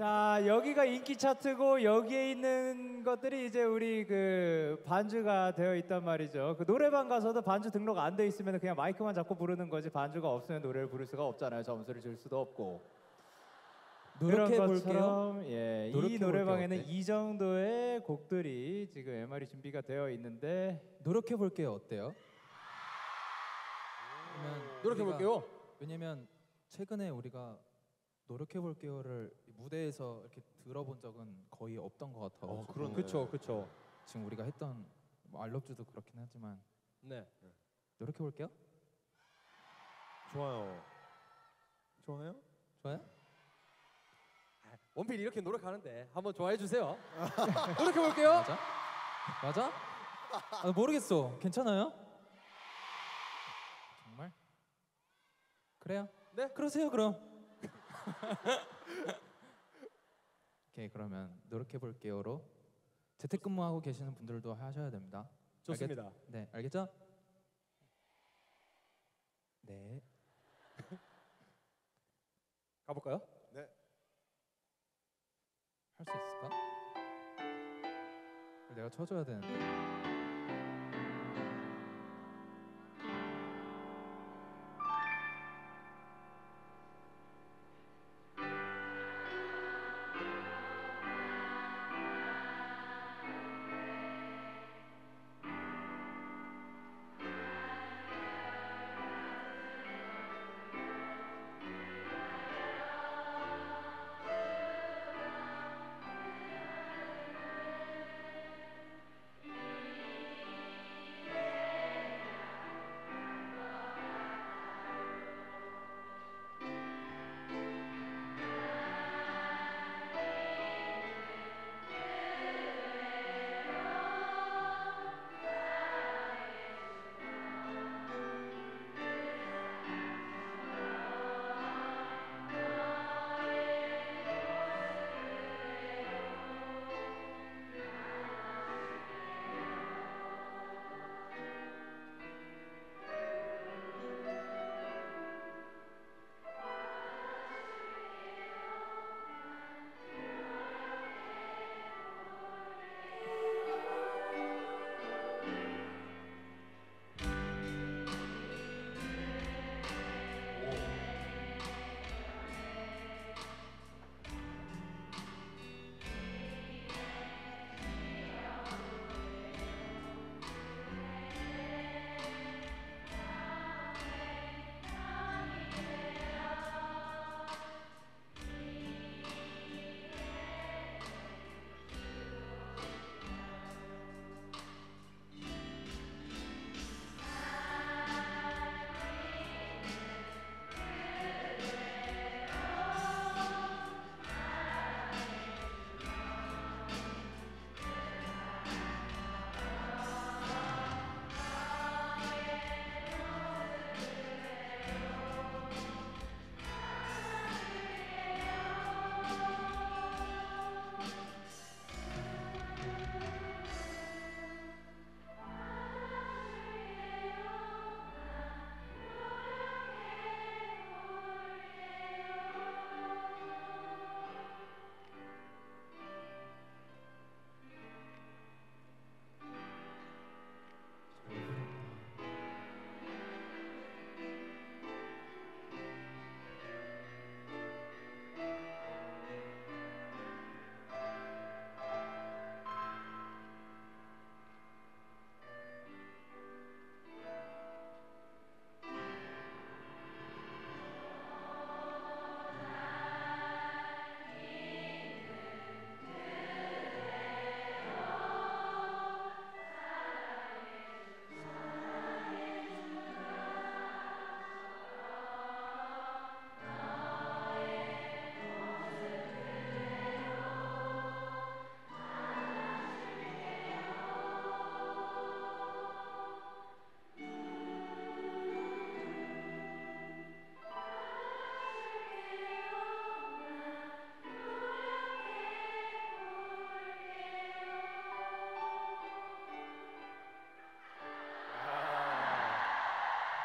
자, 여기가 인기 차트고 여기에 있는 것들이 이제 우리 그 반주가 되어 있단 말이죠. 그 노래방 가서도 반주 등록 안 돼 있으면 그냥 마이크만 잡고 부르는 거지 반주가 없으면 노래를 부를 수가 없잖아요. 점수를 줄 수도 없고. 노력해 그런 볼게요. 것처럼 예, 이 노래방에는 어때? 이 정도의 곡들이 지금 MR이 준비가 되어 있는데 노력해 볼게요. 어때요? 노력해 볼게요. 왜냐면 최근에 우리가 노력해 볼게요를 무대에서 이렇게 들어본 적은 거의 없던 것 같아요. 그렇네. 그쵸. 지금 우리가 했던 뭐 알럽주도 그렇긴 하지만 네. 노력해 볼게요. 좋아요. 좋아요? 원필 이렇게 노력하는데 한번 좋아해 주세요. 노력해 볼게요. 맞아? 아, 모르겠어. 괜찮아요? 정말? 그래요? 네. 그러세요 그럼. 오케이, 그러면 노력해 볼게요로 재택근무하고 계시는 분들도 하셔야 됩니다. 좋습니다. 네, 알겠죠? 네. 가볼까요? 네. 할 수 있을까? 내가 쳐줘야 되는데.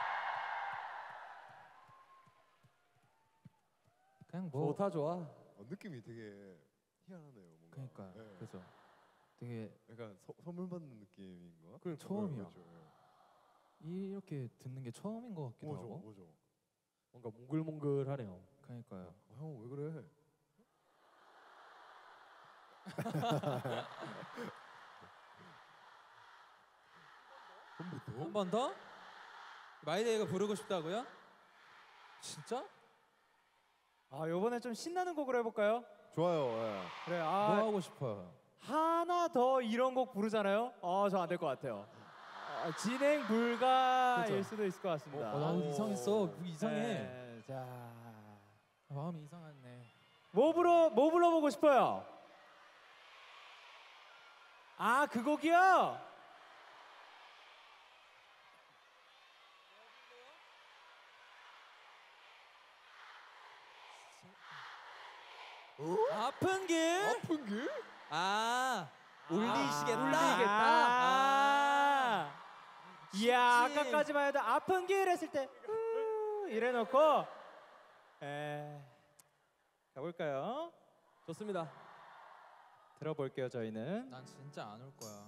그냥 뭐 좋다 좋아. 느낌이 되게 희한하네요. 뭔가. 그러니까 예. 그죠. 되게 약간 선물 받는 느낌인가? 처음이야. 그렇죠. 예. 이렇게 듣는 게 처음인 것 같기도 하고. 뭐죠? 뭔가 몽글몽글하네요. 그러니까요. 형 왜 그래? 한 번 더? 마이데이가 부르고 싶다고요? 진짜? 아, 요번에 좀 신나는 곡으로 해볼까요? 좋아요. 예. 그래. 뭐 아, 하고 싶어요? 하나 더 이런 곡 부르잖아요. 저 안 될 것 같아요. 진행 불가일 그죠? 수도 있을 것 같습니다. 나도 이상했어. 이상해. 네, 자, 마음이 이상하네. 뭐 불러보고 싶어요? 아, 그 곡이요? 아픈 길? 아픈 길? 울리시겠다. 울리겠다. 이야, 쉽지. 아까까지만 해도 아픈 길 했을 때 이래놓고 가볼까요? 좋습니다. 들어볼게요. 저희는 난 진짜 안 울 거야.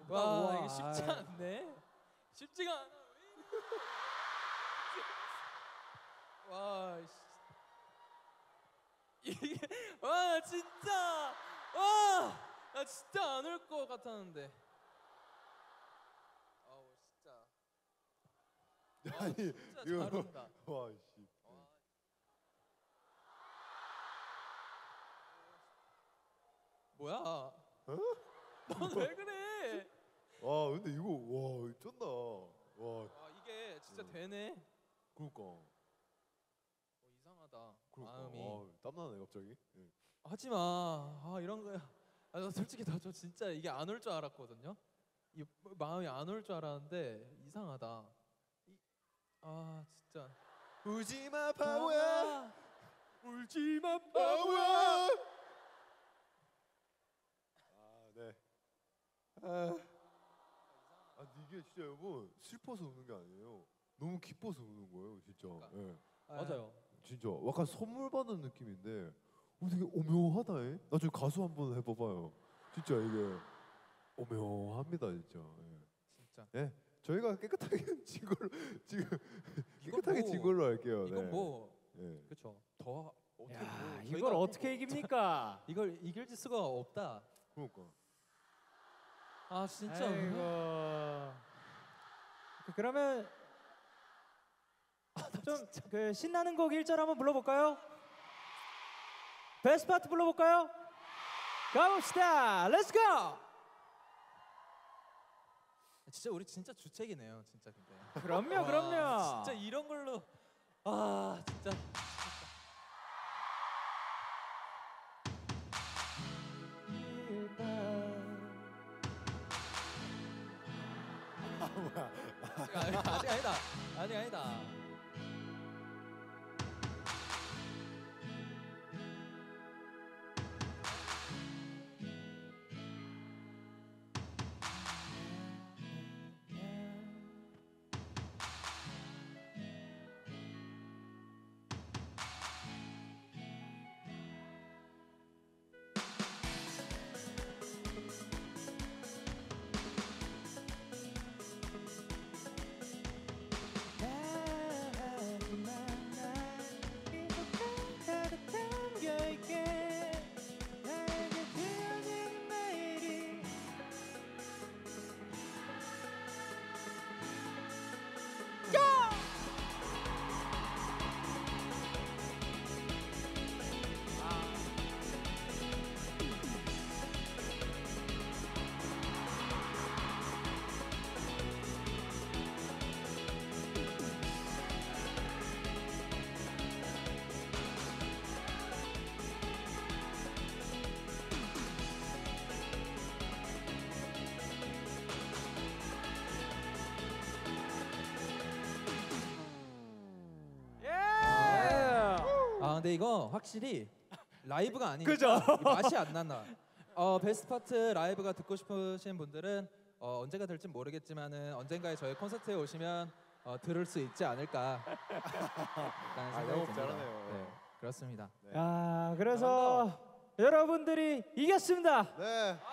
우와. 이게 쉽지 않네. 쉽지가 않아. 와, 이게 와 진짜 나 진짜 안 올 것 같았는데. 아우 진짜. 아니 진짜 이거 잘 온다. 와 씨. 뭐야? 넌 왜 그래? 와 근데 이거 와 쩐다. 와 와 이게 진짜 되네. 그러니까 이상하다. 그러니까. 마음이. 땀나네 갑자기. 예. 하지 마. 아 이런 거야. 나 솔직히 저 진짜 이게 안 올 줄 알았거든요. 이 마음이 안 올 줄 알았는데 이상하다. 진짜. 울지마 바보야. 울지마 바보야. 아 네. 이게 진짜 여러분 슬퍼서 우는 게 아니에요. 너무 기뻐서 우는 거예요 진짜. 그러니까. 예. 맞아요. 진짜 약간 선물 받는 느낌인데 되게 오묘하다. 나중에 가수 한번 해봐봐요. 진짜 이게 오묘합니다 진짜. 진짜. 예. 저희가 깨끗하게 진 걸로 지금 이건 깨끗하게 뭐- 진 걸로 할게요. 이건 네. 뭐 예. 그렇죠. 더 어떻게 야, 뭐 이걸 저희가 어떻게 이깁니까? 이걸 이길 수가 없다. 그러니까. 진짜. 아이고. 그러면 좀 그 신나는 곡 1절 한번 불러볼까요? 베스트 파트 불러볼까요? 가봅시다. 렛츠 고! 진짜 우리 진짜 주책이네요, 진짜 근데. 그럼요, 와, 그럼요. 진짜 이런 걸로 진짜. 아직 아니다. 아직 아니다. 근데 이거 확실히 라이브가 아니니까 그죠? 이 맛이 안 난다. 베스트 파트 라이브가 듣고 싶으신 분들은 언제가 될지 모르겠지만은 언젠가에 저희 콘서트에 오시면 들을 수 있지 않을까 라는 생각이 영업 듭니다. 잘하네요. 네, 그렇습니다. 그래서 여러분들이 이겼습니다. 네.